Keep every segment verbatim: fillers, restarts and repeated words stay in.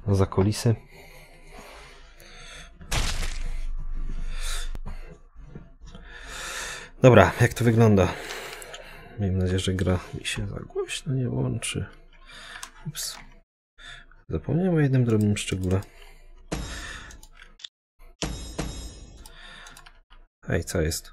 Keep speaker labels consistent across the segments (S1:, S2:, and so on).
S1: za kulisy. Dobra, jak to wygląda? Miejmy nadzieję, że gra mi się za głośno nie łączy. Ups. Zapomniałem o jednym drobnym szczególe. Hej, co jest?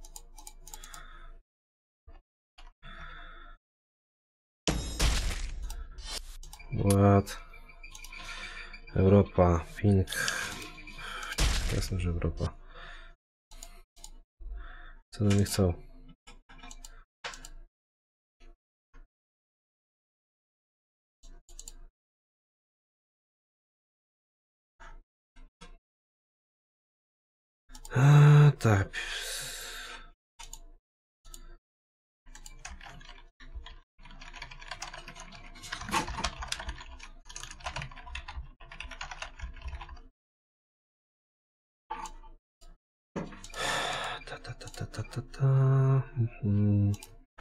S1: What? Europa, ping. Jasne, że Europa. Co do mnie chcą? A, tak. Ta, ta, ta, ta, ta, ta, ta. Mhm.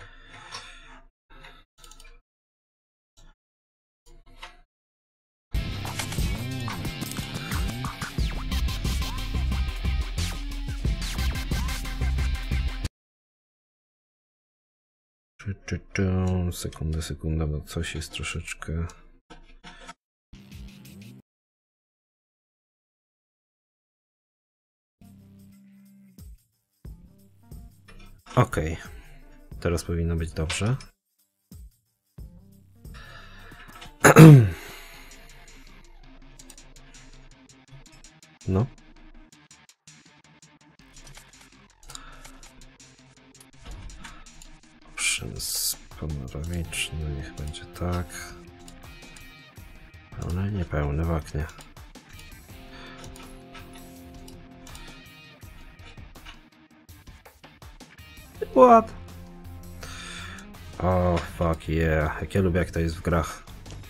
S1: Czy, czy, czy. Sekundę, sekundę, bo coś jest troszeczkę... Okej. Okay. Teraz powinno być dobrze. No. Options panoramiczny, niech będzie tak. Ale niepełny w oknie. What? O, oh, fuck yeah. Jak ja lubię, jak to jest w grach.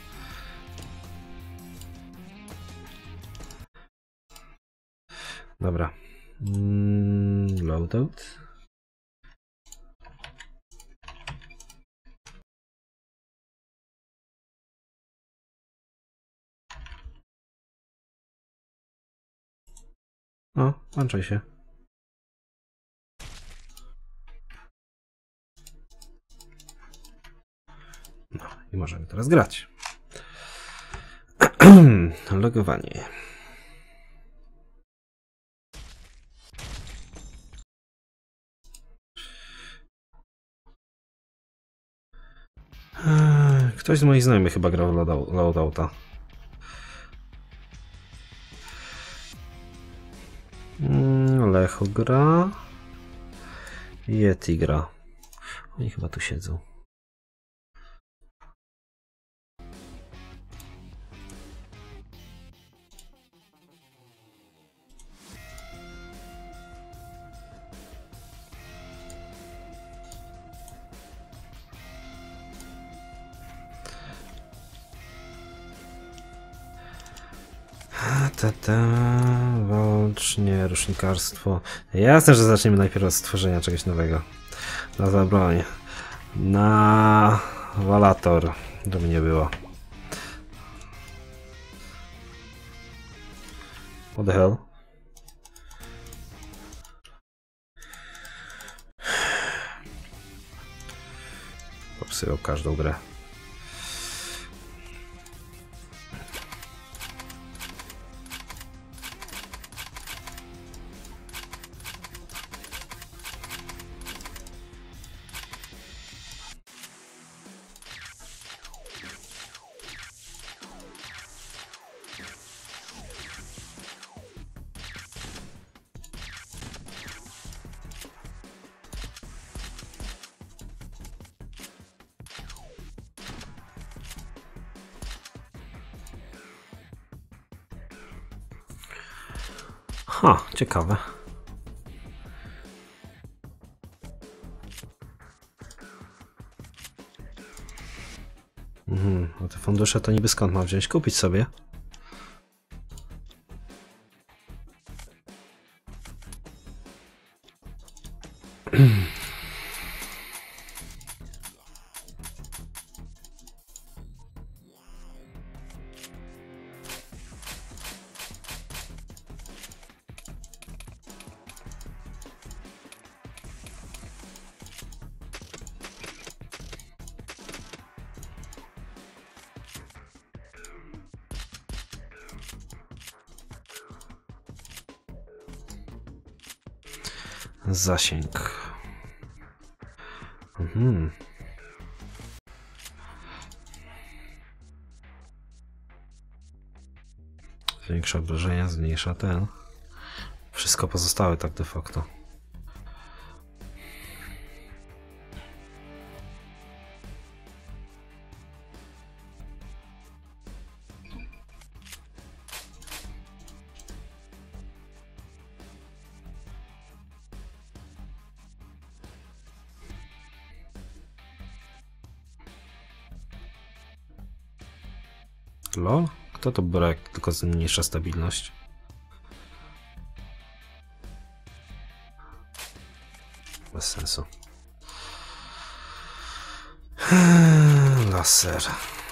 S1: Dobra. Mm, loadout. O, włączaj się. No i możemy teraz grać. Logowanie. Ktoś z moich znajomych chyba grał w loadouta. Lecho gra. Yeti gra. Oni chyba tu siedzą. Ta, ta, łącznie, rusznikarstwo. Jasne, że zaczniemy najpierw od stworzenia czegoś nowego. Na za broń. Na walator. To by nie było. What the hell? Popsyłał każdą grę. Ha, ciekawe. Mhm, no te fundusze to niby skąd mam wziąć? Kupić sobie? Zasięg. Mhm. Zwiększa obrażenia, zmniejsza ten. Wszystko pozostałe tak de facto. Lol? Kto to brak, tylko zmniejsza stabilność? Bez sensu. Laser.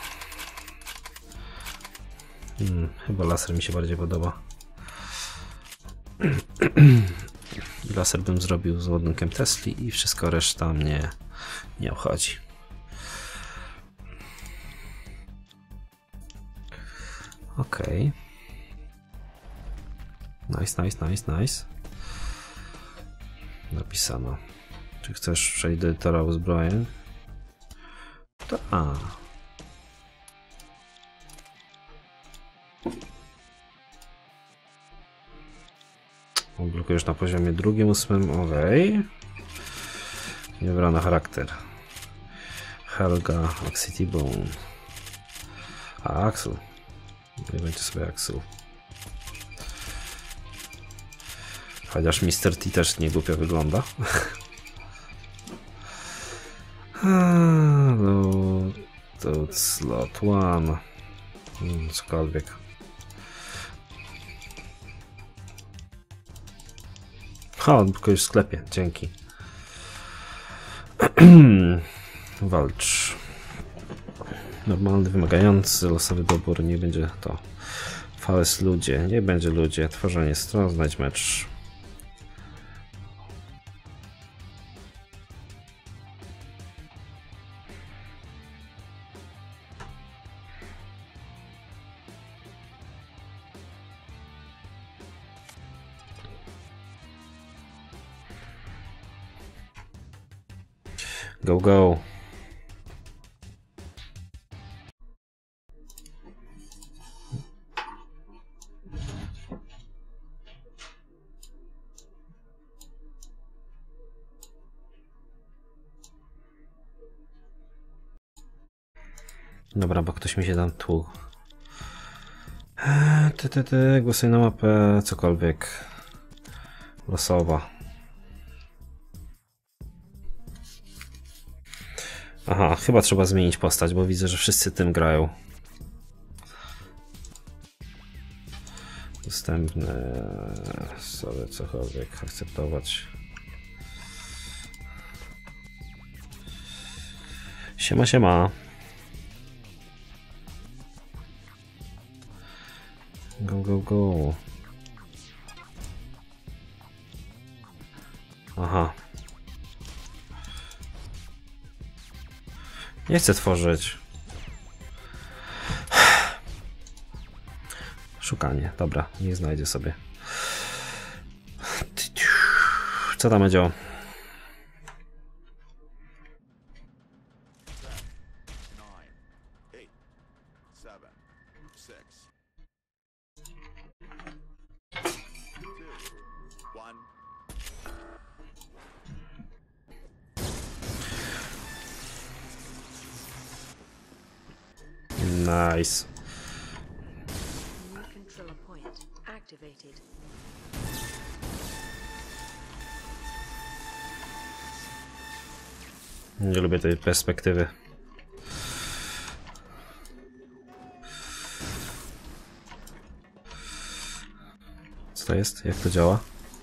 S1: Hmm, chyba laser mi się bardziej podoba. Laser bym zrobił z ładunkiem Tesli i wszystko reszta mnie nie obchodzi. Okej. Okay. Nice, nice, nice, nice. Napisano. Czy chcesz przejść do edytora uzbrojeń? To a. Blokujesz na poziomie drugim, ósmym, okej. Niewybrany charakter. Helga, Oxity Bone. A, Axel. Nie będzie sobie Axel. Chociaż mister T też nie głupio wygląda. No, to slot one. Hmm, cokolwiek. O, tylko już w sklepie, dzięki. Walcz. Normalny, wymagający, losowy dobór, nie będzie to. Fales ludzie, nie będzie ludzie. Tworzenie stron, znajdź mecz. Go, go. Dobra, bo ktoś mi się tam tłukł. Ty, ty, ty, głosuj na mapę, cokolwiek. Losowa. Aha, chyba trzeba zmienić postać, bo widzę, że wszyscy tym grają. Dostępne sobie cokolwiek akceptować. Siema, siema. Go, go, go. Aha. Nie chcę tworzyć. Szukanie. Dobra, niech znajdzie sobie. Co tam będzie? Nice. Nie lubię tej perspektywy. Co to jest? Jak to działa?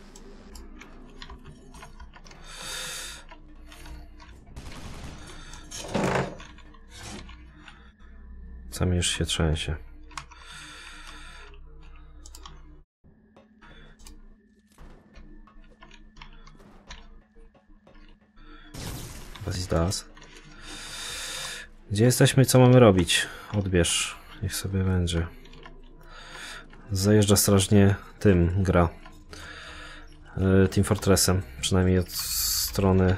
S1: Sam już się trzęsie. Das. Gdzie jesteśmy? Co mamy robić? Odbierz. Niech sobie będzie. Zajeżdża strasznie tym gra. yy, Team Fortressem, przynajmniej od strony.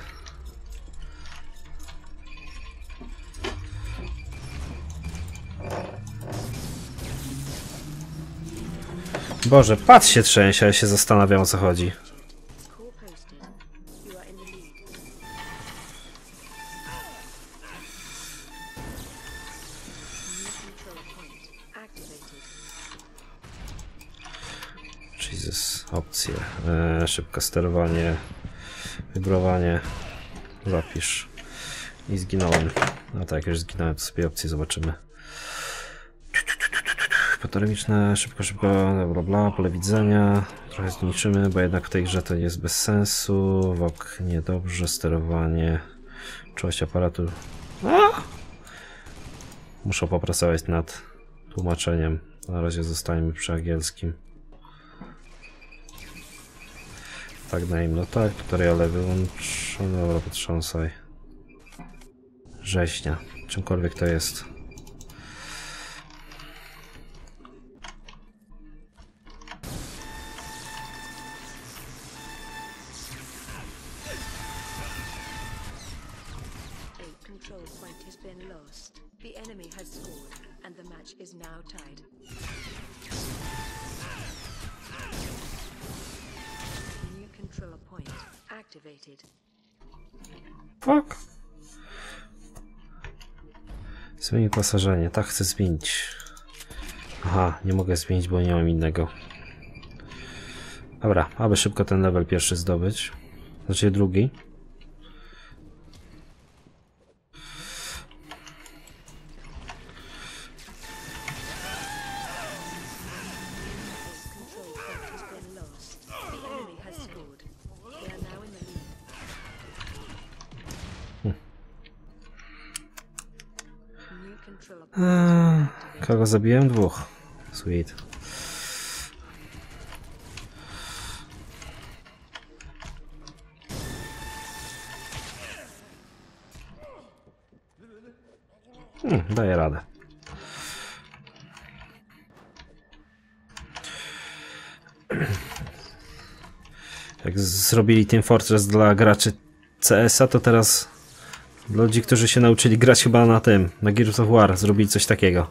S1: Boże, patrz się trzęsie, ja się zastanawiam, o co chodzi. Jesus, opcje. Eee, szybkie sterowanie, wibrowanie. Zapisz. I zginąłem. No tak, już zginąłem, to sobie opcje zobaczymy. Panoramiczne, szybko, szybko, bla bla, pole widzenia. Trochę zniszczymy, bo jednak w tej grze to jest bez sensu. W oknie dobrze, sterowanie. Czułość aparatu. A! Muszę popracować nad tłumaczeniem. Na razie zostańmy przy angielskim. Tak na im, no tak, tutoriale wyłącz. Dobra, potrząsaj. Rzeźnia, czymkolwiek to jest. Fuck. Zmień pasażenie. Tak, chcę zmienić. Aha, nie mogę zmienić, bo nie mam innego. Dobra, aby szybko ten level pierwszy zdobyć. Znaczy drugi. Eee, kogo zabiłem? Dwóch. Sweet. Hmm, daję radę. Jak zrobili Team Fortress dla graczy C S a, to teraz ludzi, którzy się nauczyli grać chyba na tym, na Gears of War, zrobili coś takiego.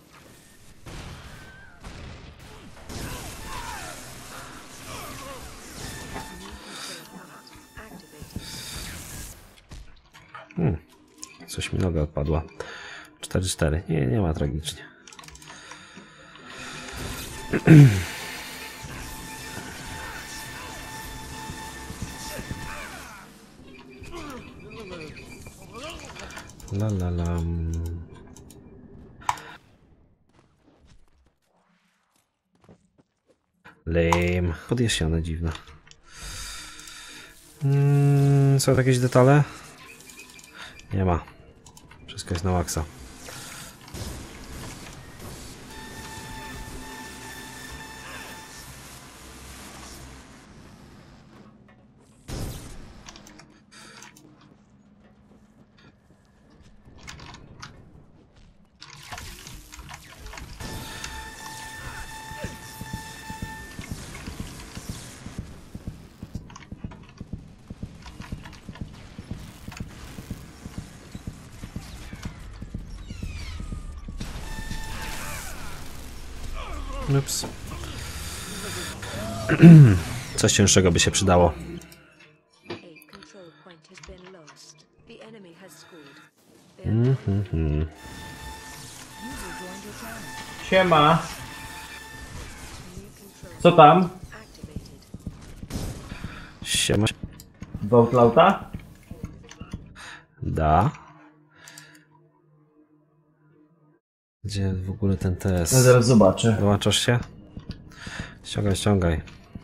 S1: Hmm. Coś mi noga odpadła. cztery cztery. Nie, nie ma tragicznie. La la la. Lame. Podjaśnione, dziwne. Hmm, są jakieś detale? Nie ma. Wszystko jest na maksa. Ups. Coś cięższego by się przydało. Mm -hmm.
S2: Siema. Co tam?
S1: Siema.
S2: Votlauta?
S1: Da. Gdzie w ogóle ten T S?
S2: No zaraz zobaczę.
S1: Dołączasz się? Ściągaj, ściągaj.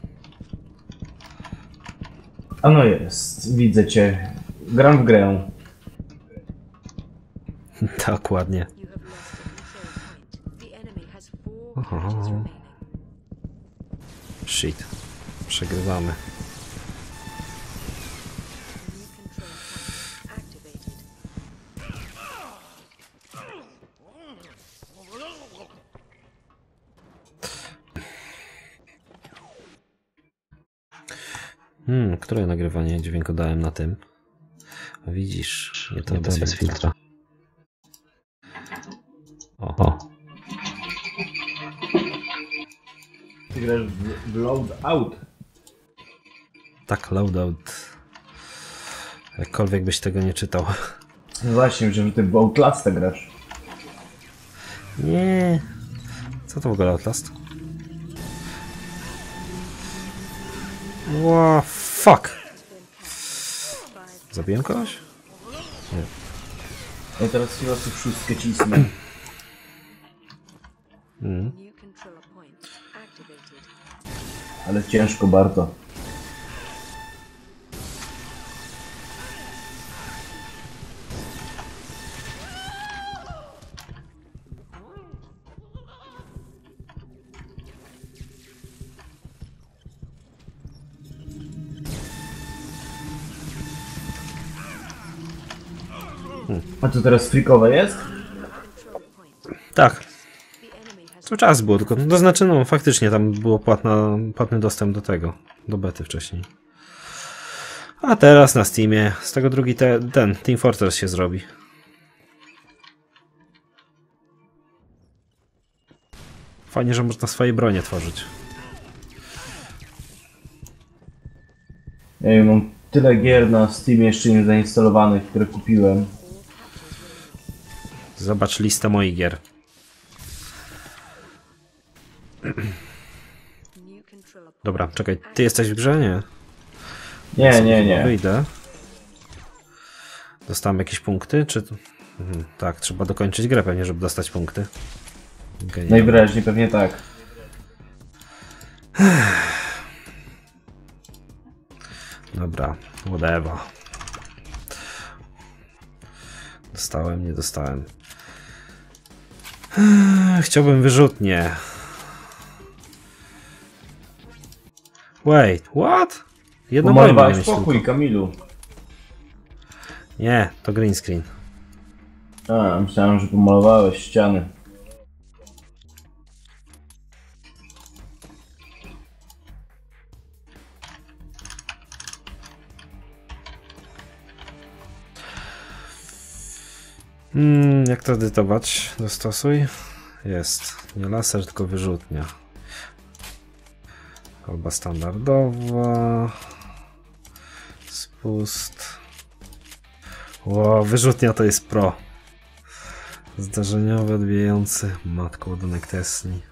S2: A no jest, widzę cię. Gram w grę.
S1: Dokładnie. Oho. Shit. Przegrywamy. Hmm, które nagrywanie dźwięku dałem na tym? A widzisz, nie to, nie to bez filtra. O. o.
S2: Ty grasz w, w Loadout.
S1: Tak, Loadout. Jakkolwiek byś tego nie czytał.
S2: No właśnie, że ty w Outlasta grasz.
S1: Nie. Co to w ogóle Outlast? Wow, fuck. Zabiłem kogoś? Nie.
S2: Ja teraz chyba tu wszystkie cisnę.
S1: Mm.
S2: Ale ciężko bardzo. A co teraz frikowe jest?
S1: Tak. Cały czas było, tylko to znaczy, no faktycznie tam było płatna, płatny dostęp do tego, do bety wcześniej. A teraz na Steamie, z tego drugi te, ten, Team Fortress się zrobi. Fajnie, że można swoje bronie tworzyć.
S2: Ja wiem, mam tyle gier na Steamie jeszcze nie zainstalowanych, które kupiłem.
S1: Zobacz listę moich gier. Dobra, czekaj, ty jesteś w grze? Nie.
S2: Nie, nie, nie.
S1: Wyjdę. Dostałem jakieś punkty, czy... Mhm, tak, trzeba dokończyć grę pewnie, żeby dostać punkty. Genialnie.
S2: Najwyraźniej pewnie tak.
S1: Dobra, whatever. Dostałem, nie dostałem. Chciałbym wyrzutnie. Wait, what? Jedno broń
S2: Umalowałeś
S1: mieć
S2: pokój,
S1: tylko.
S2: Kamilu.
S1: Nie, to green screen.
S2: A, myślałem, że pomalowałeś ściany.
S1: Hmm, jak to edytować? Dostosuj. Jest. Nie laser, tylko wyrzutnia. Kolba standardowa. Spust. Wow, wyrzutnia to jest pro. Zdarzeniowy, odbijający. Matko, ładunek Tesli.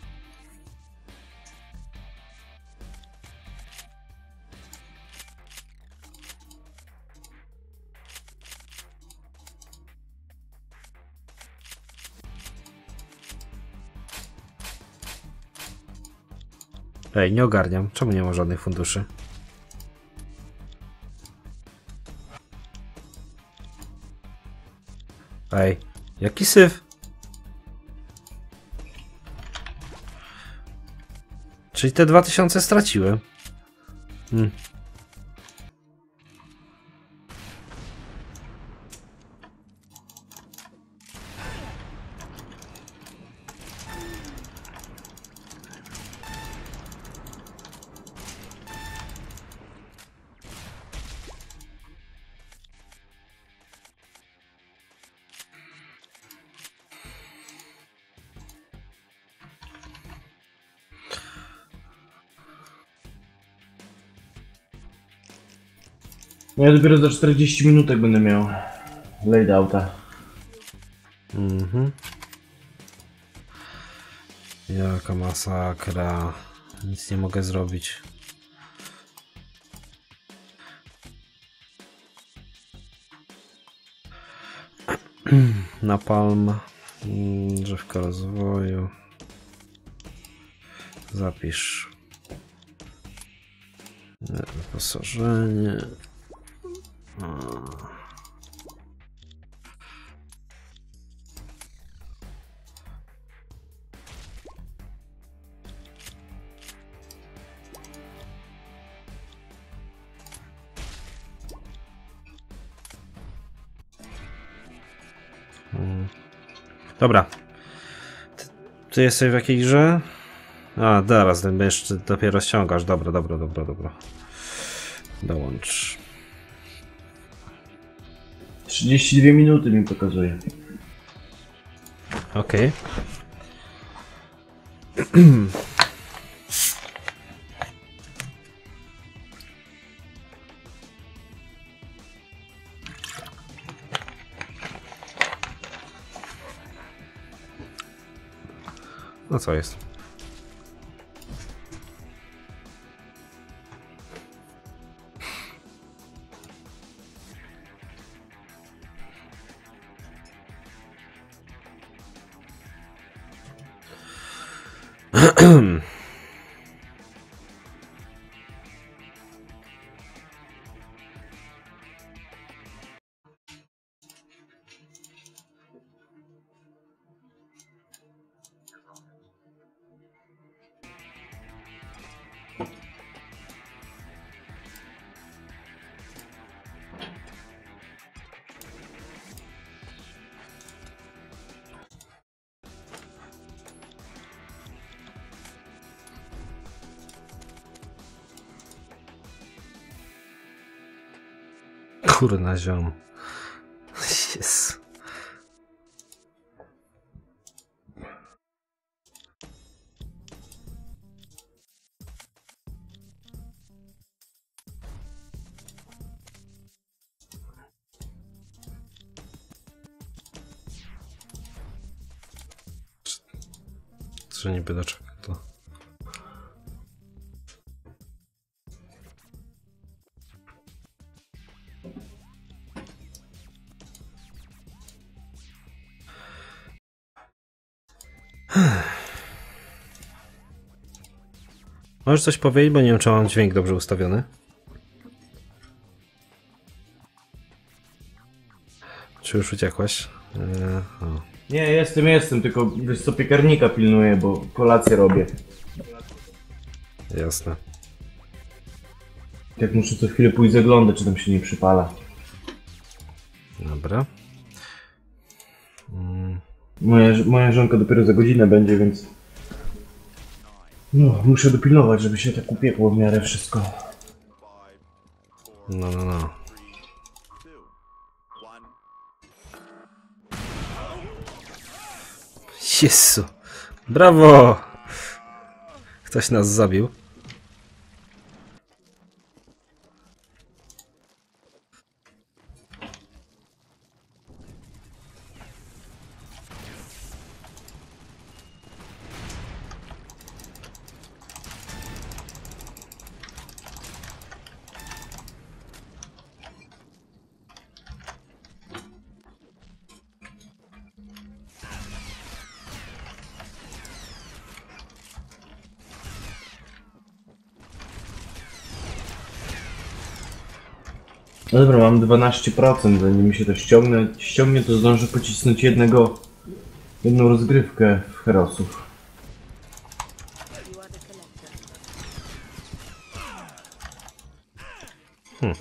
S1: Ej, nie ogarniam. Czemu nie ma żadnych funduszy? Ej, jaki syf? Czyli te dwa tysiące straciłem. Hmm.
S2: Ja dopiero za czterdzieści minutek będę miał laydouta.
S1: Mhm. Jaka masakra. Nic nie mogę zrobić. Napalm. Drzewka rozwoju. Zapisz. Wyposażenie. Dobra. Ty, ty jesteś w jakiej grze? A, teraz, ten jeszcze dopiero ściągasz. Dobra, dobra, dobra, dobra. Dołącz.
S2: trzydzieści dwie minuty mi pokazuje.
S1: Okej. No co jest? Kurna ziom. Jezu. Co niby dlaczego to? Możesz coś powiedzieć, bo nie wiem, czy mam dźwięk dobrze ustawiony. Czy już uciekłaś? Eee, o.
S2: Nie, jestem, jestem, tylko wiesz co, piekarnika pilnuję, bo kolację robię.
S1: Jasne.
S2: Jak muszę co chwilę pójść zaglądać, czy tam się nie przypala.
S1: Dobra. Mm.
S2: Moja, moja żonka dopiero za godzinę będzie, więc... No, muszę dopilnować, żeby się tak upiekło w miarę wszystko.
S1: No, no, no. Jezu. Brawo! Ktoś nas zabił.
S2: No dobra, mam dwanaście procent, zanim mi się to ściągnę, ściągnie, to zdążę pocisnąć jednego, jedną rozgrywkę w Herosów.
S1: Hmm.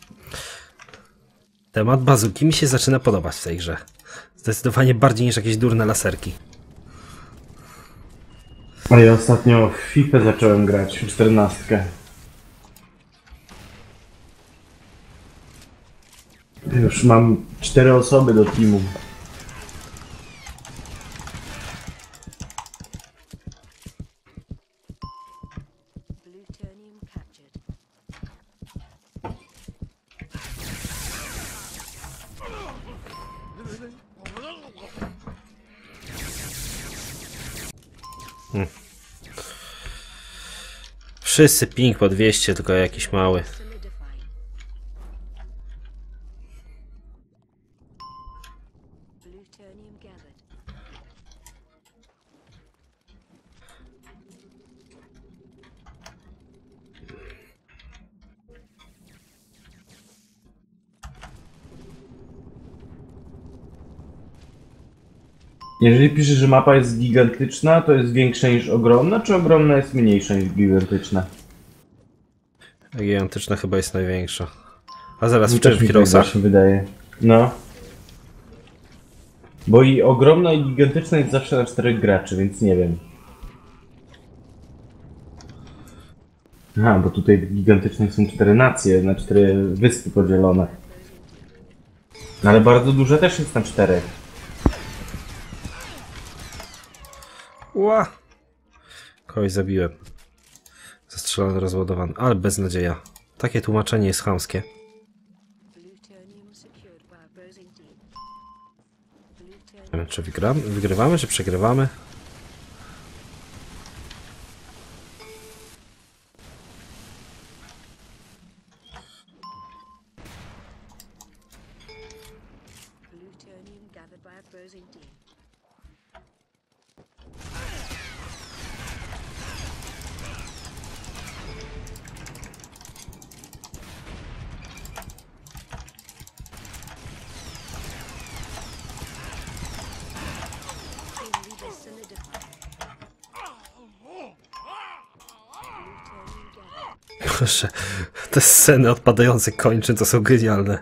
S1: Temat bazuki mi się zaczyna podobać w tej grze. Zdecydowanie bardziej niż jakieś durne laserki.
S2: A ja ostatnio w FIFA zacząłem grać, w czternastkę. Już mam cztery osoby do teamu.
S1: Hmm. Wszyscy ping po dwieście, tylko jakiś mały.
S2: Jeżeli piszesz, że mapa jest gigantyczna, to jest większa niż ogromna, czy ogromna jest mniejsza niż gigantyczna?
S1: Gigantyczna chyba jest największa. A zaraz
S2: Mi
S1: w czym
S2: też mi
S1: w
S2: tak
S1: Heroesach?
S2: właśnie wydaje. No. Bo i ogromna i gigantyczna jest zawsze na czterech graczy, więc nie wiem. Aha, bo tutaj gigantyczne są cztery nacje, na cztery wyspy podzielone. No ale bardzo duże też jest na czterech.
S1: Ła! Kogoś zabiłem. Zastrzelony, rozładowany, ale beznadzieja. Takie tłumaczenie jest chamskie. Nie wiem, czy wygramy, wygrywamy, czy przegrywamy. Proszę, te sceny odpadających kończyn to są genialne.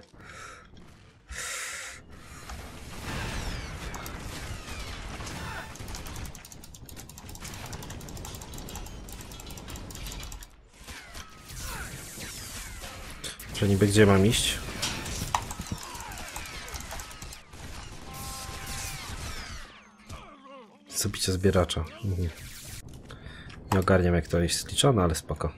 S1: Że niby gdzie mam iść? Zabicie zbieracza. Mhm. Nie ogarniam, jak to jest liczone, ale spoko.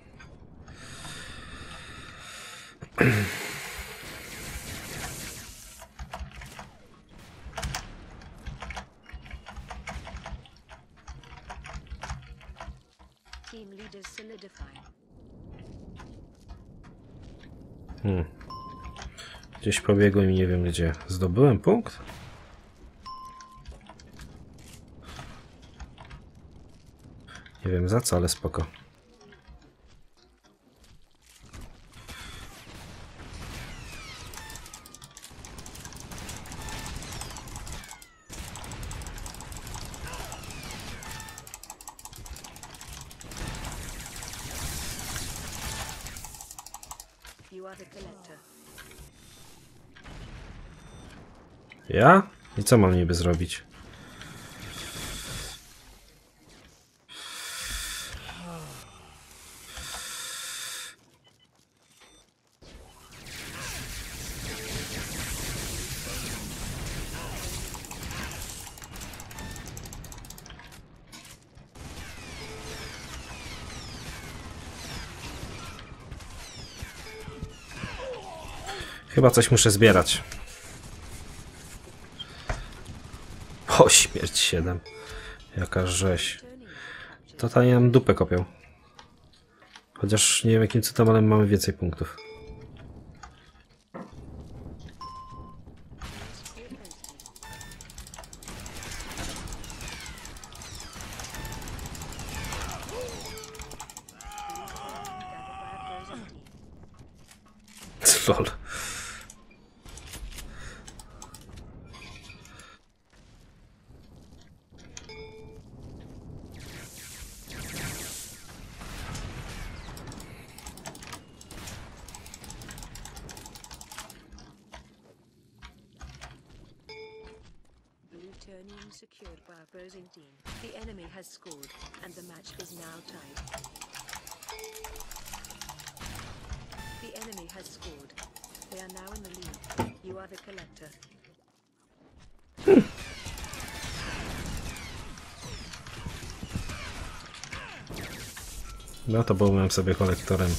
S1: Hmm. Gdzieś pobiegłem i nie wiem gdzie. Zdobyłem punkt? Nie wiem za co, ale spoko. Ja? I co mam niby zrobić? Chyba coś muszę zbierać. O, śmierć siedem. Jaka rzeź. Totalnie nam dupę kopią. Chociaż nie wiem jakim cudem, ale mamy więcej punktów. Lol.
S3: Secured by opposing team. The enemy has scored, and the match is now tied. The enemy has scored. They are now in the lead. You are the collector.
S1: No to byłem sobie kolektorem.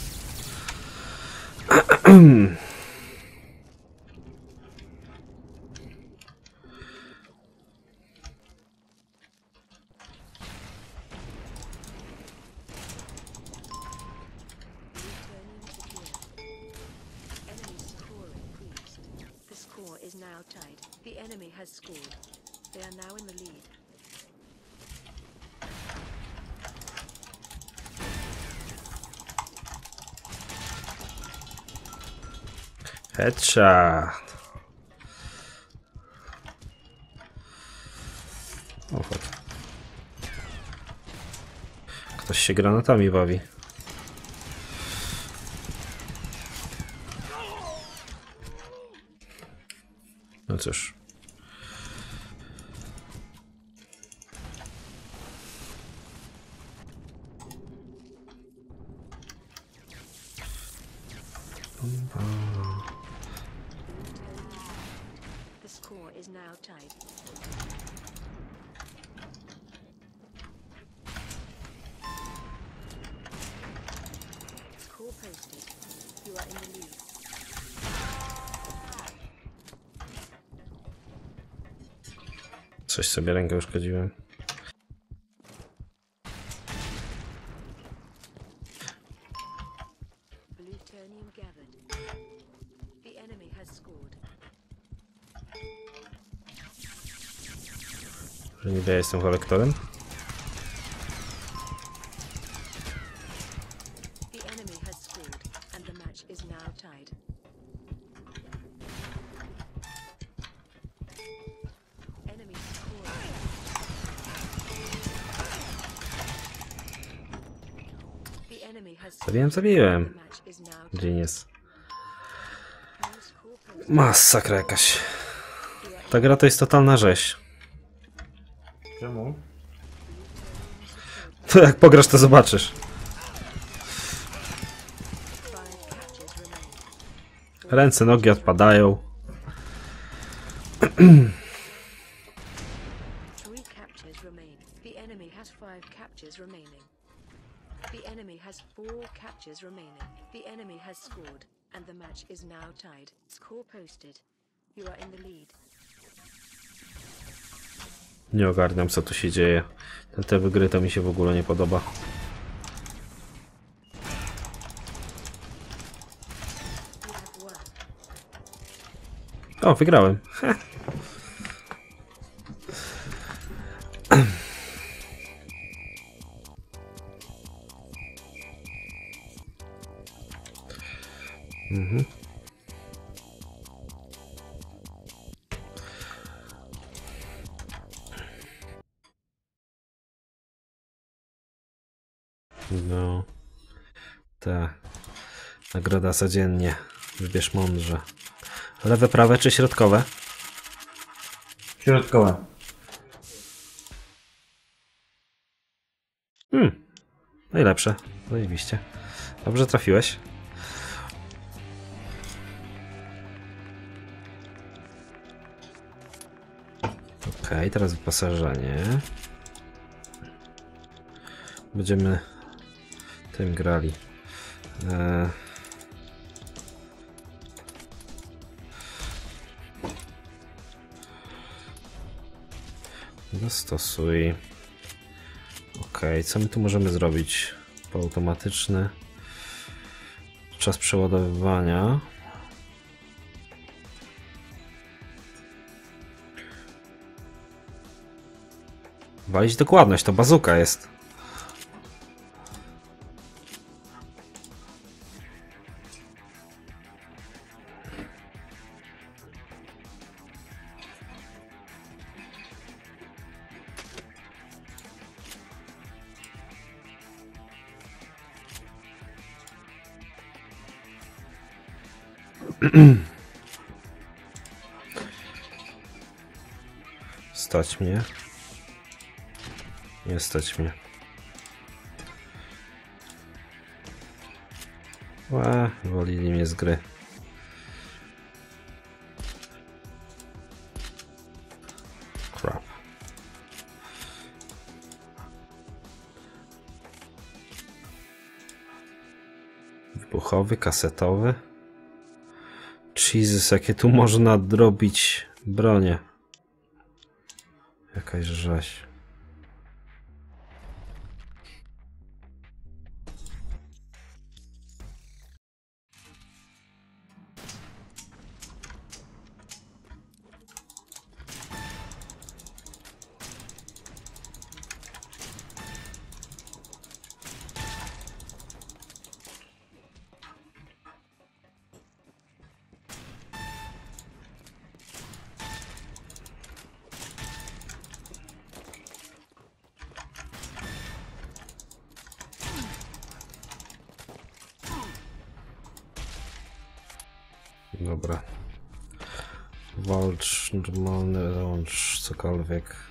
S3: Is now tied. The enemy has scored. They are now in the lead.
S1: Headshot. O, chodź. Ktoś się granatami bawi. No cóż.
S3: The score is now tied. Score posted. You are in the lead.
S1: Coś sobie rękę uszkodziłem.
S3: Plutonium gathered. The enemy has scored.
S1: Że niby ja jestem kolektorem.
S3: The enemy has scored, and the match is now tied. Enemy scored. The enemy has scored.
S1: Zabiłem, zabiłem.
S3: The match is now tied.
S1: Genius.
S3: New score posted.
S1: Masakra jakaś. Ta gra to jest totalna rzeź.
S2: Czemu?
S1: To jak pograsz, to zobaczysz.
S3: Five captures remain.
S1: Ręce, nogi odpadają.
S3: Three captures remain. The enemy has five captures remaining. The enemy has four captures remaining. The enemy has scored, and the match is now tied. Score posted. You are in the lead.
S1: Nie ogarniam, co tu się dzieje. Ten te gry to mi się w ogóle nie podoba.
S3: You have won.
S1: O, wygrałem. Heh. Mhm. No. Tak. Nagroda codziennie. Wybierz mądrze. Lewe, prawe czy środkowe?
S2: Środkowe.
S1: Hmm. Najlepsze. Zajebiście. Dobrze trafiłeś. Okej, okay, teraz wyposażenie. Będziemy tym grali. Eee... Dostosuj. Ok, co my tu możemy zrobić? Półautomatyczny. Czas przeładowywania. Walić dokładność, to bazuka jest. Stać mnie. Nie stać mnie. Łe, wolili mnie z gry. Crap. Wybuchowy, kasetowy. Jesus, jakie tu można drobić bronię. Jakaś rzeź. Dobra. Walcz, normalny launch, cokolwiek.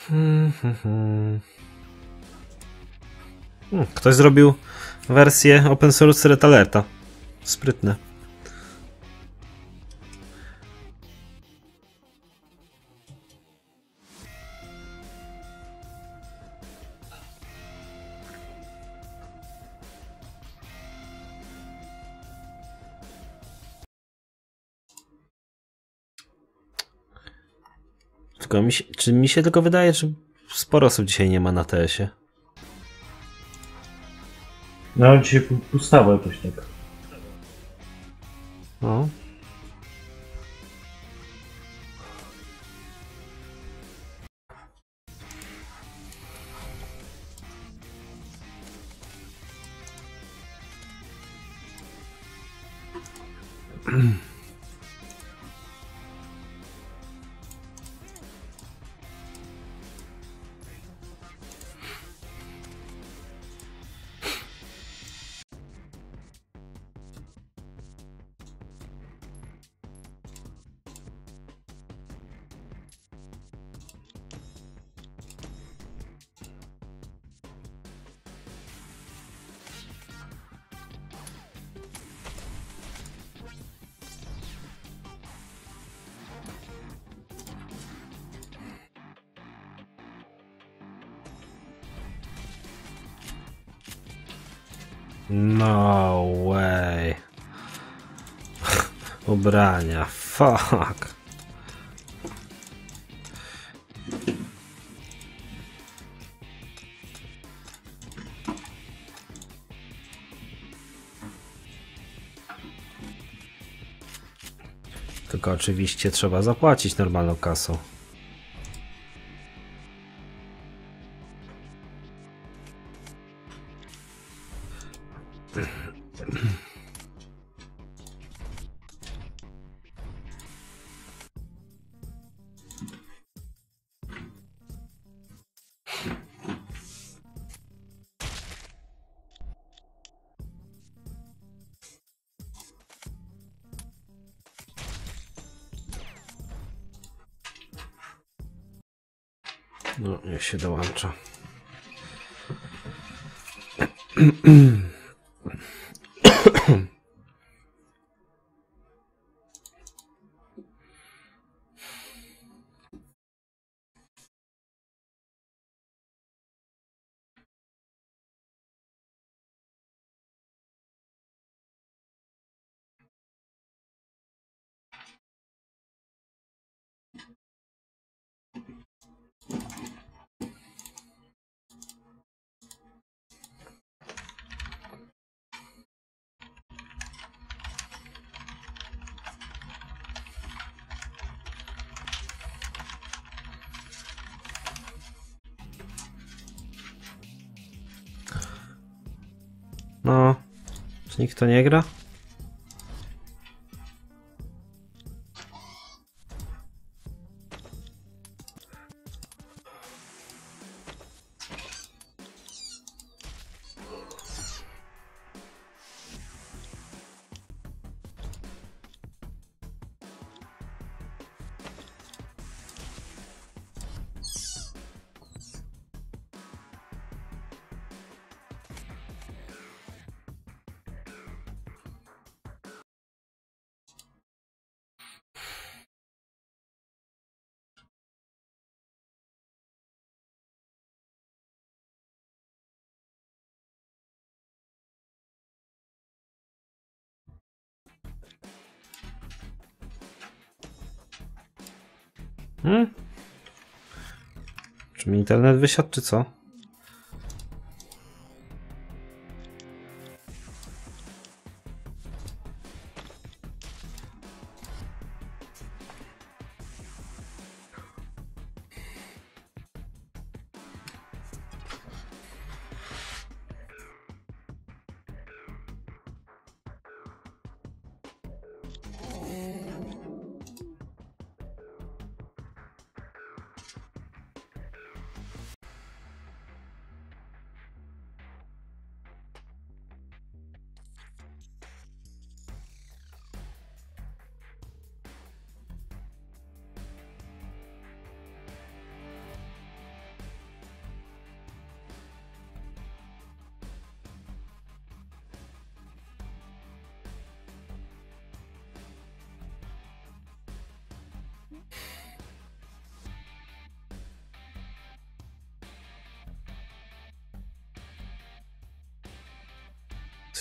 S1: Hmm, hmm, hmm. Hmm, ktoś zrobił wersję open source Red Alerta. Sprytne. Tylko mi się, czy mi się tylko wydaje, że sporo osób dzisiaj nie ma na T S-ie?
S2: No ale dzisiaj pu- pustało jakoś tak.
S1: No. No way. Ubrania. Fuck. Tylko oczywiście trzeba zapłacić normalną kasą. No, niech się dołącza. No, czy nikt to nie gra? Hmm? Czy mi internet wysiadł, czy co?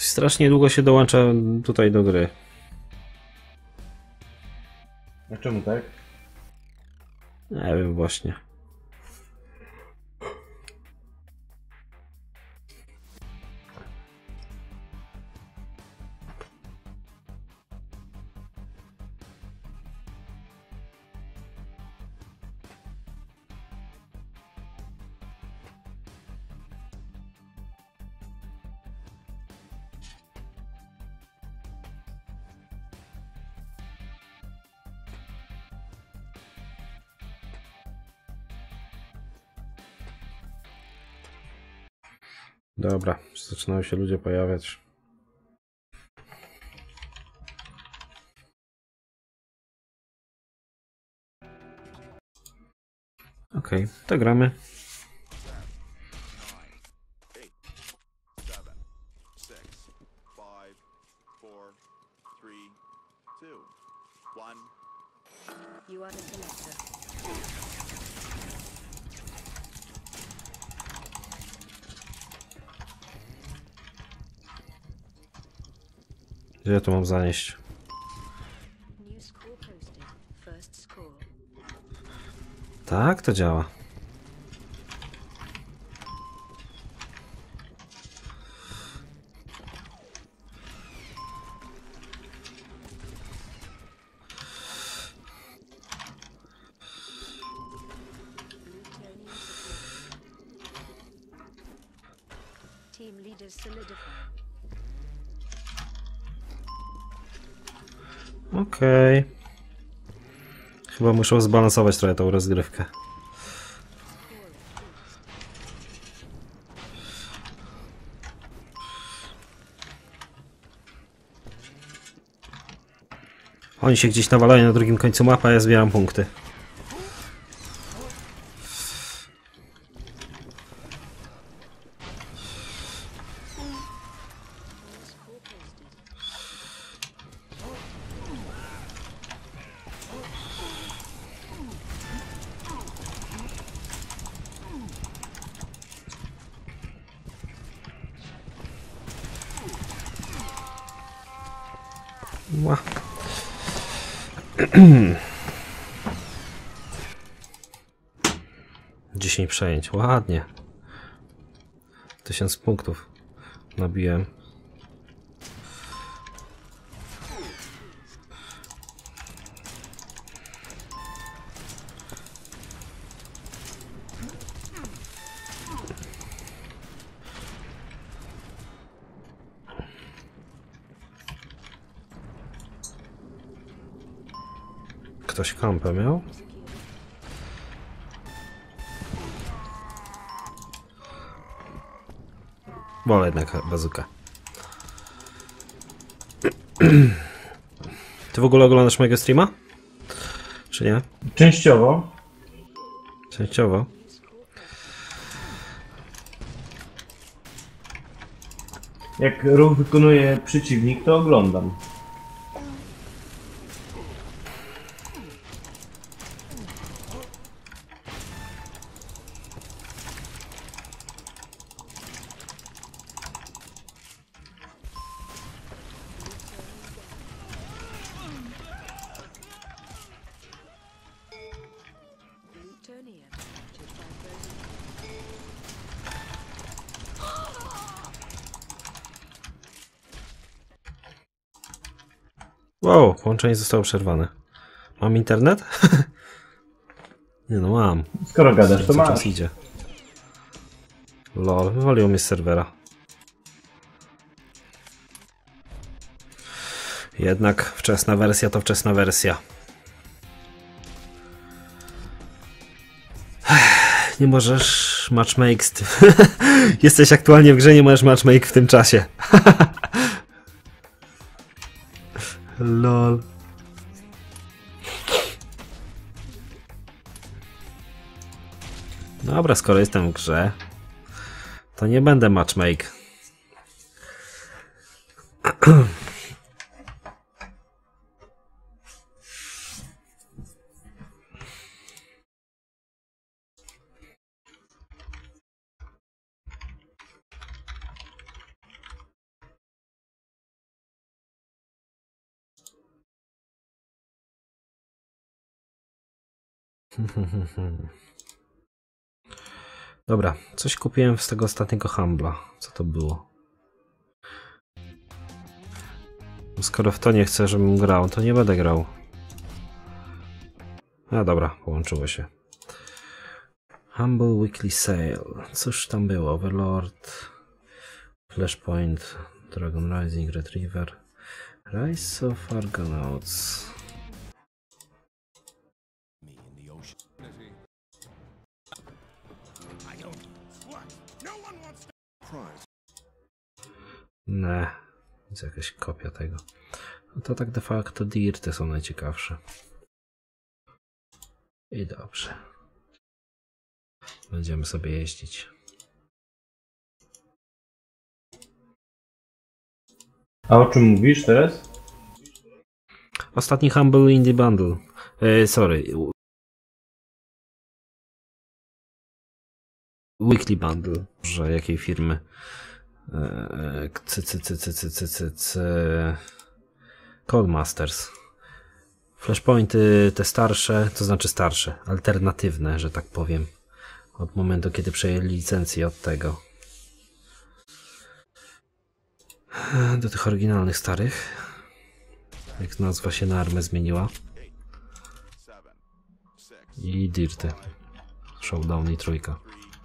S1: strasznie długo się dołącza tutaj do gry.
S2: A czemu tak?
S1: Nie wiem właśnie. Dobra, zaczynają się ludzie pojawiać. Okej, okay, to gramy.
S3: You are the selector.
S1: Gdzie ja tu mam zanieść?
S3: New score posted. First score.
S1: Tak, to działa.
S3: Team leaders solidify.
S1: Okej. Okay. Chyba muszę zbalansować trochę tą rozgrywkę. Oni się gdzieś nawalają na drugim końcu mapy, a ja zbieram punkty. Ła. dziesięć przejęć, ładnie. Tysiąc punktów nabiłem. Ktoś kampę miał? Wolę jednak bazukę. Ty w ogóle oglądasz mojego streama? Czy nie?
S2: Częściowo.
S1: Częściowo.
S2: Jak ruch wykonuje przeciwnik, to oglądam.
S3: Plutonium.
S1: Wow, połączenie zostało przerwane. Mam internet? Nie no, mam.
S2: Skoro gadasz, to
S1: Co
S2: masz.
S1: czas idzie. Lol, wywaliło mnie z serwera. Jednak wczesna wersja to wczesna wersja. Nie możesz matchmake z tym. Jesteś aktualnie w grze, nie możesz matchmake w tym czasie. Lol. Dobra, skoro jestem w grze, to nie będę matchmake. Dobra, coś kupiłem z tego ostatniego Humbla. Co to było? Skoro w to nie chcę, żebym grał, to nie będę grał. A dobra, połączyło się. Humble Weekly Sale. Cóż tam było? Overlord, Flashpoint, Dragon Rising, Retriever, Rise of Argonauts. Ne, jest jakaś kopia tego. No to tak de facto dirty są najciekawsze. I dobrze. Będziemy sobie jeździć.
S2: A o czym mówisz teraz?
S1: Ostatni Humble Indie Bundle. E, sorry. Weekly Bundle. Że jakiej firmy? C, c, c, c, c, c, c, c. Codemasters. Flashpointy te starsze, to znaczy starsze, alternatywne, że tak powiem. Od momentu, kiedy przejęli licencję od tego. Do tych oryginalnych starych. Jak nazwa się na armę zmieniła. I Dirty. Showdown i trójka.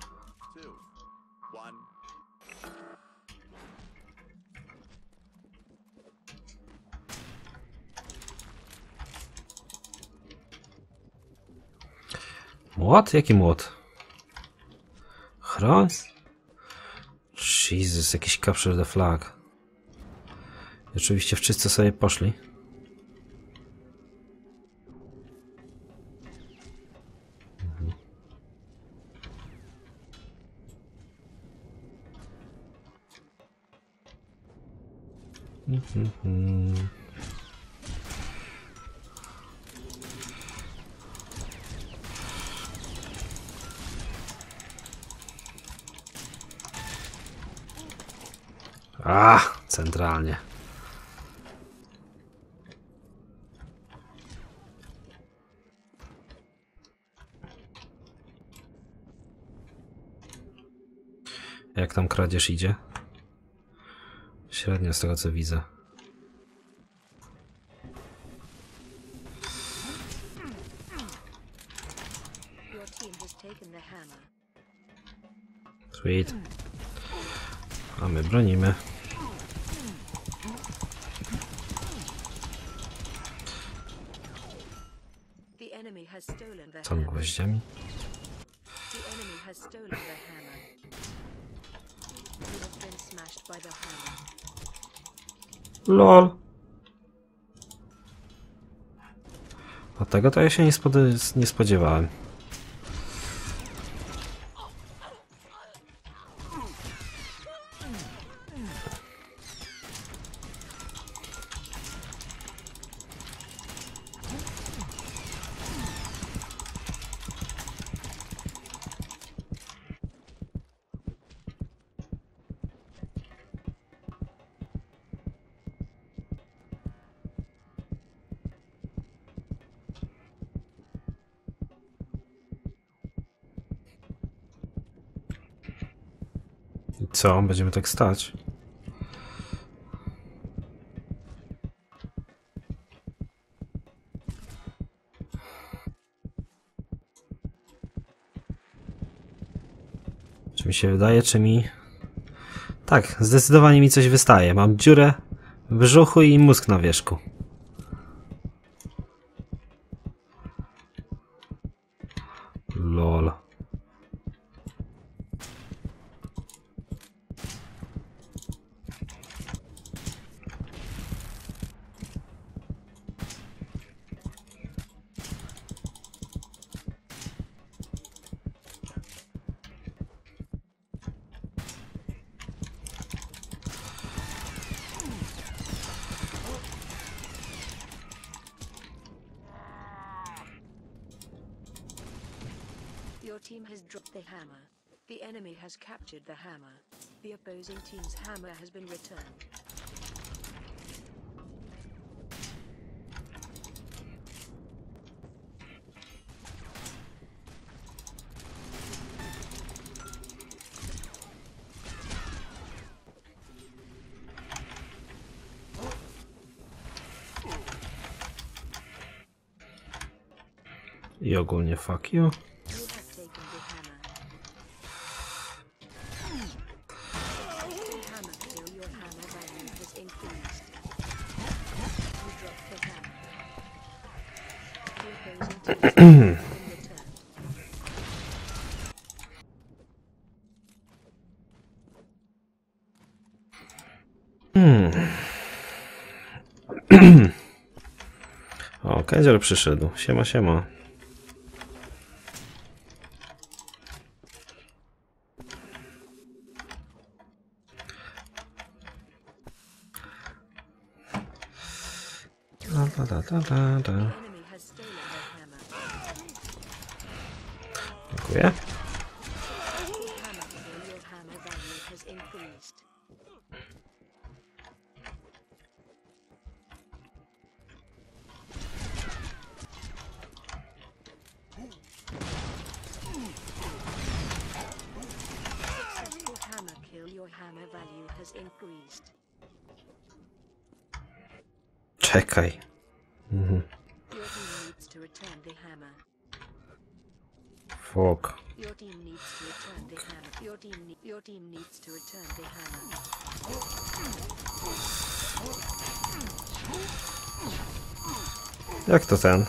S1: Młot? Jaki młot? Chroń? Jezus, jakiś capture the flag. I oczywiście wszyscy sobie poszli. Mhm. Mhm. A, centralnie. Jak tam kradzież idzie? Średnio z tego co widzę. Sweet. A my bronimy. Co gwoździami? LOL. A tego to ja się nie, spod- nie spodziewałem. Co? Będziemy tak stać? Czy mi się wydaje, czy mi... Tak, zdecydowanie mi coś wystaje. Mam dziurę w brzuchu i mózg na wierzchu. Lol.
S3: Your team has dropped the hammer. The enemy has captured the hammer. The opposing team's hammer has been returned.
S1: I ogólnie fuck you.
S3: You have taken the hammer. Successful hammer kill. Your hammer value has increased. You dropped the hammer. The opposing team's hammer has been returned.
S1: O, Kędzior przyszedł. Siema, siema. Da, da, da, da, da, da.
S3: Enemy has stolen the hammer.
S1: Dziękuję.
S3: Hammer kill. Your hammer value has increased. Successful hammer kill. Your hammer value has increased.
S1: Czekaj. Mhm.
S3: Your team needs to return the hammer.
S1: Fuck.
S3: Your team needs to return the hammer. Your team ne- your team needs to return the hammer.
S1: Jak to ten?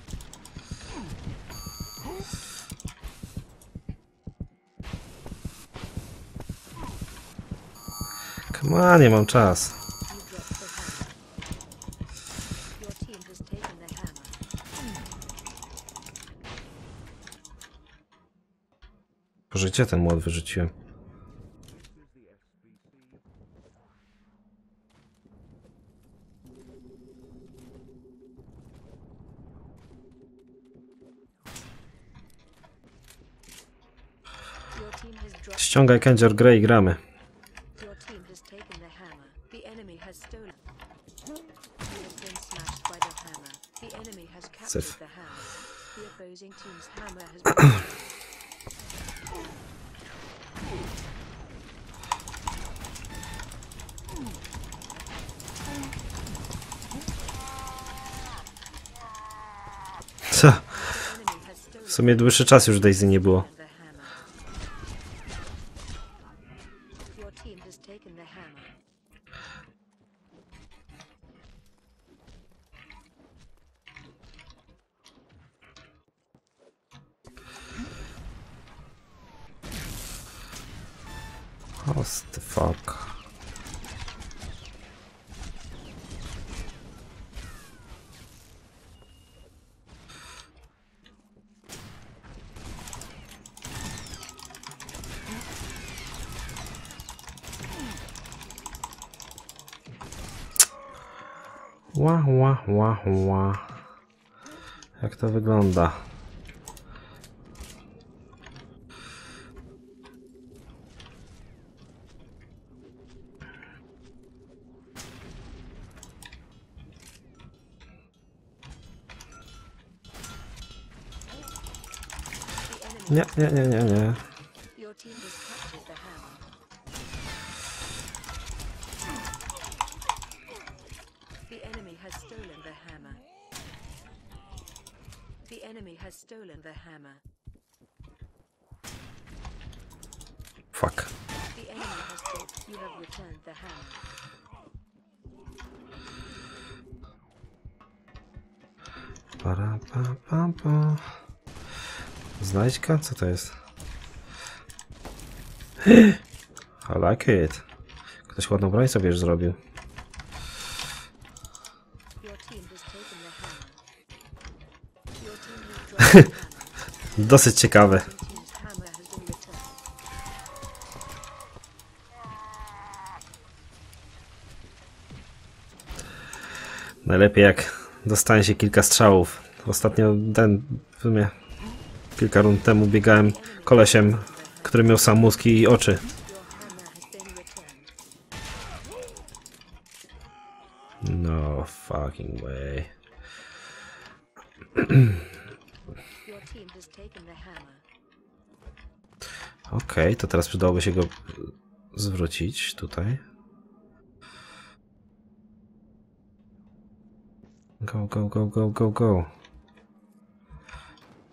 S1: Come on, nie mam czas.
S3: You dropped the hammer. Your team has taken the hammer.
S1: Boże, gdzie ten młot wyrzuciłem?
S3: Your team has dropped.
S1: Ściągaj Kędzior grę i gramy.
S3: Your team has taken the hammer. The enemy has stolen. You have been smashed by the hammer. The enemy has captured
S1: Syf.
S3: the hammer. The opposing team's hammer has been.
S1: Co?
S3: The enemy has stolen
S1: W sumie dłuższy czas już Daisy nie było.
S3: the hammer. Your team has taken the hammer.
S1: What the fuck? Ła, ła, ła, ła. Jak to wygląda? Nie, nie, nie, nie, nie.
S3: Your team has captured the hammer. The enemy has stolen the hammer. The enemy has stolen the hammer.
S1: Fuck.
S3: The enemy has stolen. You have returned the hammer.
S1: Para, pa, pa, pa. Znajdźka? Co to jest? I like it. Ktoś ładną broń sobie już zrobił.
S3: Your team has taken the hammer. Your team has dropped the hammer.
S1: Dosyć ciekawe.
S3: Your team's hammer has been returned.
S1: Najlepiej jak dostanie się kilka strzałów. Ostatnio ten, w sumie kilka rund temu biegałem kolesiem, który miał sam mózg i oczy.
S3: Your hammer has been returned.
S1: No fucking way.
S3: Your team has taken the hammer.
S1: Okej, okay, to teraz przydałoby się go zwrócić tutaj. Go, go, go, go, go, go.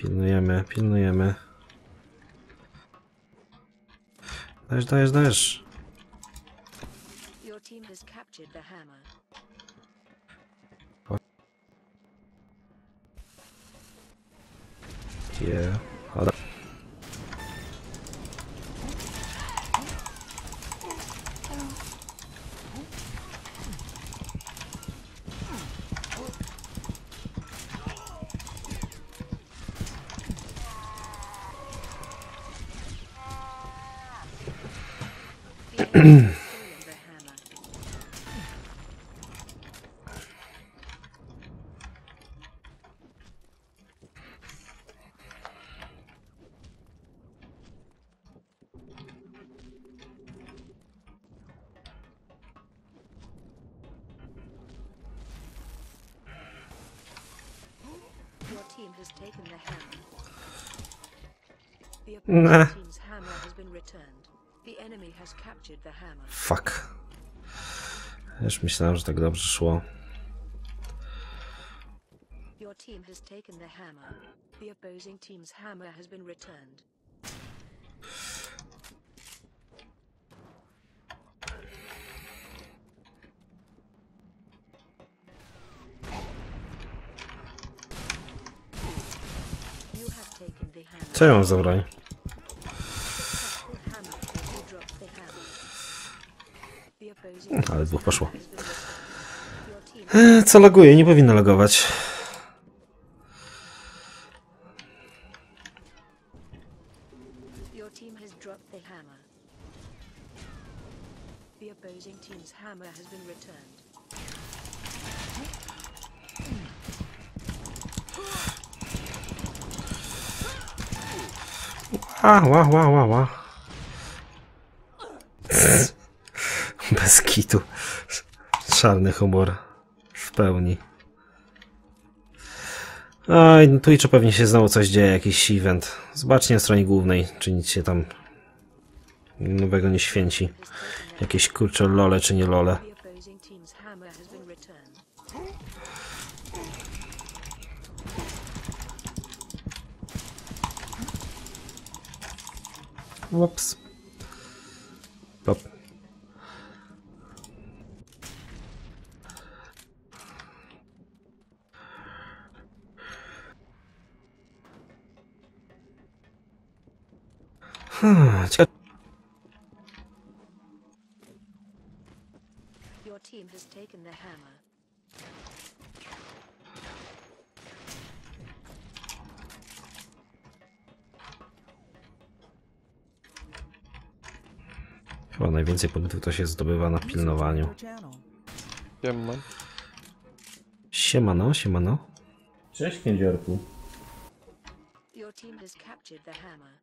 S1: Pilnujemy, pilnujemy. Dajesz, dajesz, dajesz.
S3: Your team has captured the hammer.
S1: Yeah. Ale...
S3: The enemy has stolen the hammer. Your team has taken the hammer. The opposing
S1: Nah.
S3: team's hammer has been returned. The enemy has captured the hammer.
S1: Fuck. Już myślałem, że tak dobrze szło.
S3: Your team has taken the hammer. The opposing team's hammer has been returned. You have taken the hammer.
S1: Co ja mam za broń?
S3: Successful hammer. You dropped the hammer. The opposing
S1: Ale dwóch poszło.
S3: has been returned. Your team
S1: Eee, co loguje? Nie powinno logować.
S3: Your team has dropped the hammer. The opposing team's hammer has been returned.
S1: A, ła, ła, ła, ła. Bez kitu. Czarny humor. W pełni. Oj, no Twitchu pewnie się znowu coś dzieje, jakiś event. Zobaczcie na stronie głównej, czy nic się tam nowego nie święci. Jakieś kurcze lole czy nie lole.
S3: The opposing team's hammer has been returned.
S1: Ups. Pop. Hmm, ciekawe.
S3: Your team has taken the hammer.
S1: Chyba najwięcej punktów to się zdobywa na pilnowaniu.
S4: Siema.
S1: Siemano, siemano.
S2: Cześć, kędziorku.
S3: Your team has captured the hammer.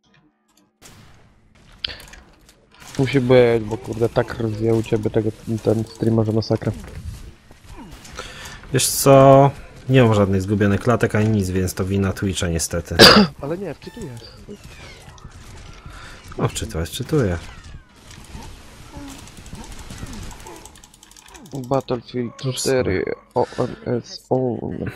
S4: Musi być, bo kurde tak rozwijał u ciebie tego, ten streamer, że masakra.
S1: Wiesz co? Nie mam żadnych zgubionych klatek ani nic, więc to wina Twitcha niestety.
S4: Ale nie, wczytuję.
S1: O, wczytać, czytuję.
S4: Battlefield cztery O M S on.
S3: The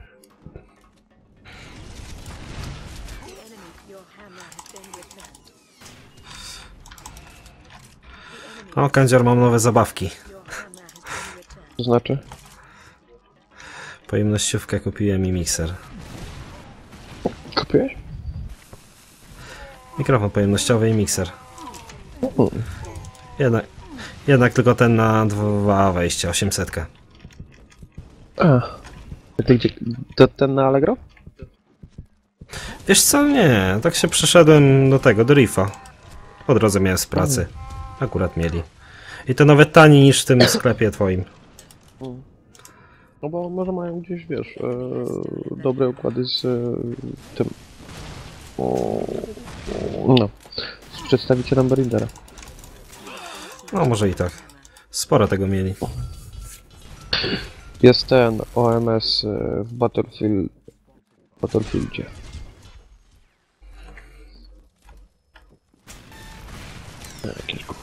S3: enemy, your hammer has been returned. The enemy,
S1: O, Kędzior, mam nowe zabawki.
S3: your hammer has been returned.
S4: To znaczy?
S1: Pojemnościówkę kupiłem i mikser.
S4: Kupiłeś?
S1: Mikrofon pojemnościowy i mikser.
S4: Mhm.
S1: Jednak, jednak tylko ten na dwa wejścia, osiemset.
S4: A. Ty gdzie? To ten na Allegro?
S1: Wiesz co? Nie, tak się przeszedłem do tego, do Rifa. Po drodze miałem z pracy. Akurat mieli. I to nawet taniej niż w tym sklepie twoim.
S4: Mhm. No bo może mają gdzieś, wiesz, e, dobre układy z e, tym. O, no. Z przedstawicielem Berindera.
S1: No może i tak. Sporo tego mieli.
S4: Jest ten O M S e, w Battlefield... Battlefieldzie. Jakieś gówno.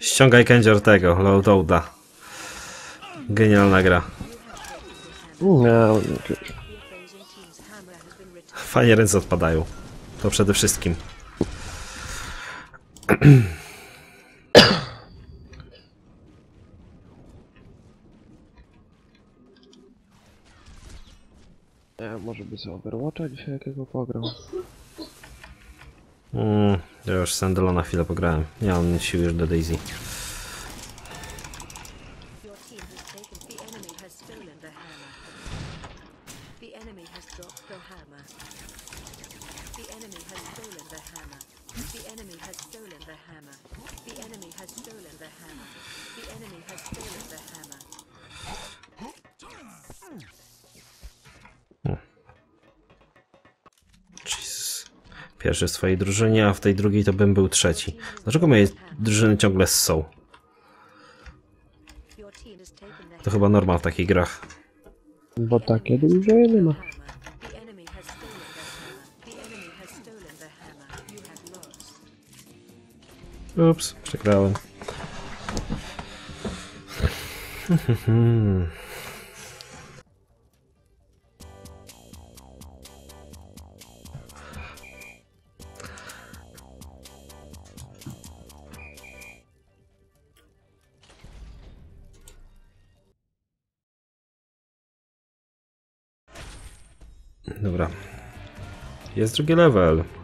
S1: Ściągaj kędzior tego, Loadoda. Genialna gra.
S4: Nie, jakieś.
S3: The opposing team's hammer has been returned.
S1: Fajnie ręce odpadają. To przede wszystkim.
S4: Nie, może by sobie Overwatcha dzisiaj jakiego pograł.
S1: Mm, ja już Sandalo na chwilę pograłem. Nie mam sił już do Daisy.
S3: Your team has taken. The enemy has stolen the hammer. The enemy has dropped the hammer. The enemy has stolen the hammer. The enemy has stolen the hammer. The enemy has stolen the hammer. The enemy has stolen the hammer.
S1: Jesus. Pierwszy w swojej drużynie, a w tej drugiej to bym był trzeci. Dlaczego moje drużyny ciągle są?
S3: Your team has taken the
S1: To chyba norma w takich grach.
S4: Bo takie dużo nie ma.
S3: hammer. The enemy has stolen the hammer. The enemy has stolen the hammer. You have lost.
S1: Ups, przegrałem. Dobra. Jest drugi level.